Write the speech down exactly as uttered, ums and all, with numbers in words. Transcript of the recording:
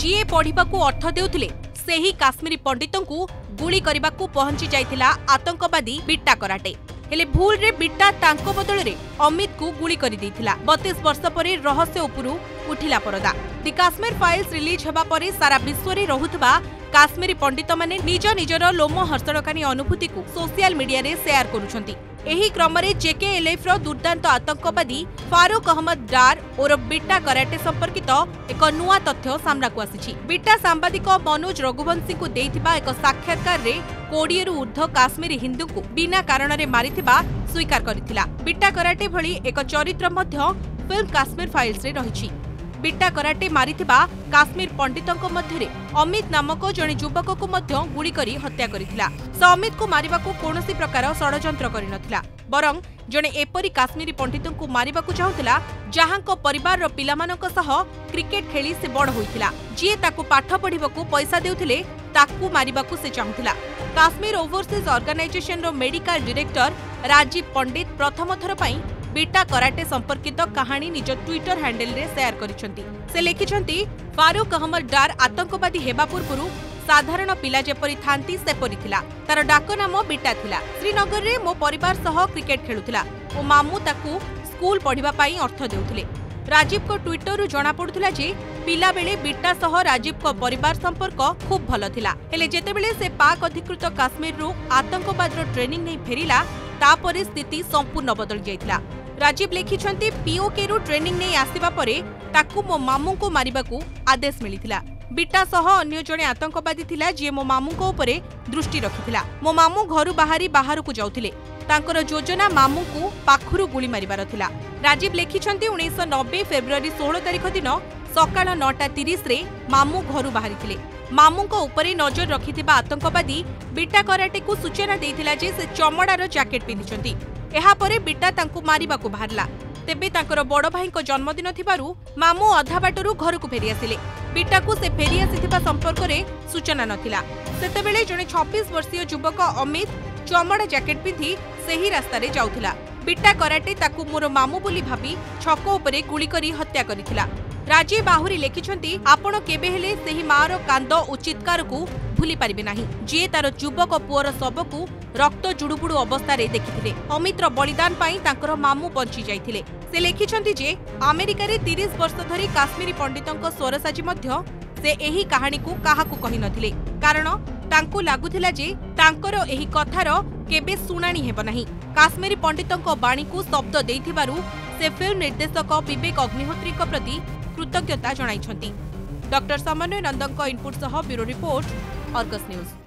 जीए पढ़िबाकू अर्थ देउथिले सेही काश्मीरी पंडितंकू गुली करिबाकू पहुंची जाइथिला आतंकवादी बिट्टा कराटे। हेले भूल रे बिट्टा तांको बदल रे अमित को गुली करि दैथिला। बत्तीस वर्ष परे रहस्य उपरु उठिला परदा। दि काश्मीर फाइल्स रिलीज हेबा परे सारा विश्व रे रहुतबा काश्मीरी पंडित माने निज निजर लोम हर्षणकानी अनुभूति को सोशल मीडिया रे शेयर करुछंती। एही क्रम रे जेकेएलएफ रो दुर्दांत आतंकवादी फारूक अहमद डार और बिट्टा कराटे संपर्कित एक नुआ तथ्य सामना को आसीछि। बिट्टा सांबादिक मनोज रघुवंशी को देइथिबा एक साक्षात्कार रे कोड़े रु ऊर्ध्व काश्मीरी हिंदू को बिना कारण रे मारिथिबा स्वीकार करिथिला। बिट्टा कराटे भली एक चरित्र मध्य फिल्म काश्मीर फाइल्स रे रहिछि। बिट्टा कराटे मारिथिबा काश्मीर पंडितंक मध्यरे अमित नामक जणे युवक को मध्य गुली करी हत्या करिथिला। से अमित को मारिबाकू कोनोसी प्रकार षडयंत्र करिनथिला, बरं जणे एपरी काश्मीरी पंडितंकू मारिबाकू चाहुथिला जहांको परिवार रो पिलामानक सह क्रिकेट खेली से बड़ होइथिला। जिए ताकू पाठ पढिबाकू पैसा देउथिले ताकू मारिबाकू से चाहुथिला। काश्मीर ओवरसीज ऑर्गेनाइजेशन रो मेडिकल डायरेक्टर राजीव पंडित प्रथम थर पई बिट्टा कराटे संपर्कित कहानी निज ट्विटर हैंडल रे शेयर करिसंती। से लिखिसंती, फारूक अहमद डार आतंकवादी हेबा पूर्वरु साधारण पिला जेपरी थांती सेपरी थिला। तार डाक नाम बिट्टा थिला। श्रीनगर रे मो परिवार सह क्रिकेट खेलुथिला ओ मामू ताकू स्कूल पढ़िबा पई अर्थ देउथिले। राजीव को ट्विटर रु जणा पडुथिला जे पिला बेले बिट्टा सह राजीव को परिवार संपर्क खूब भलो थिला। हेले जेतेबेले से पाक अधिकृत काश्मीर रु आतंकवाद रो ट्रेनिंग नै फेरिला तापरे स्थिति संपूर्ण बदल जाइथिला। राजीव लिखिछंती, पीओके रु ट्रेनिंग नै आसीबा परे ताकू मो मामू को मारिबाकू आदेश मिलिथिला। बिट्टा सह अन्य जणे आतंकवादी थिला जे मो मामू को ऊपरे दृष्टि रखिथिला। मो मामू घरु बाहरी बाहर को जाउथिले। तांकर योजना मामू को पाखुरु गुली मारिबार थिला। राजीव लिखिछंती, उन्नीस सौ नब्बे फेब्रुआरी सोलह तारिख दिन सकाळ नौटा तीस रे मामू घरु बाहरिथिले। मामू को ऊपरे नजर रखिथिबा आतंकवादी बिट्टा कराटे को सूचना देइथिला जे से चमड़ार जैकेट पिंधिछंती। एहा परे बिट्टा तांकू मारिबाकू बाहरला। तेबे तांकर बड़ भाई को जन्मदिन थिबारु मामू अधा बाटरू घर को फेरी आसिले। बिट्टा को से फेरी आसिथिबा संपर्क रे सूचना नथिला। सेतेबेले जणे छब्बीस वर्षीय युवक अमित चमड़ा जैकेट पिंधि सेही रास्ता रे जाउथिला। बिट्टा कराटे ताकू मोर मामू बोली भाबी छक उपरे गुली करी हत्या करिथिला। राजीव बाहुरी लेखिछंती, आपण केबे हेले सेही मार कांद ओ चित्कार को भूली पारिबे नाही जे तार युवक पुअर शव को रक्त जुड़ुबुड़ु अवस्था रे देखिथिले। अमित्र बलिदान पाई तांकर मामू बंची जाइथिले। से लेखिछंती जे अमेरिका रे तीस वर्ष धरी काश्मीरी पंडितंक स्वरसाजी मध्य से एही कहानी को काहाकू कहि नथिले, कारण तांकू लागुथिला जे तांकर एही कथार केबे सुनानी हेब नाही। काश्मीरी पंडितंक बाणी को शब्द देइथिबारु से फिल्म निर्देशक विवेक अग्निहोत्री प्रति कृतज्ञता जणाइछंती। डॉक्टर समन्वय नंदन इनपुट सह ब्यूरो रिपोर्ट, अर्गस न्यूज।